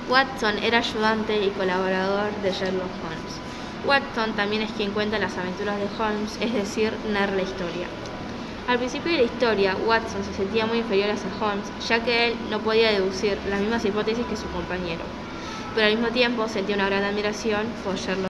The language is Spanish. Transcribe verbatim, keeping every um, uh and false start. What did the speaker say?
Watson era ayudante y colaborador de Sherlock Holmes. Watson también es quien cuenta las aventuras de Holmes, es decir, narra la historia. Al principio de la historia, Watson se sentía muy inferior hacia Holmes, ya que él no podía deducir las mismas hipótesis que su compañero, pero al mismo tiempo sentía una gran admiración por Sherlock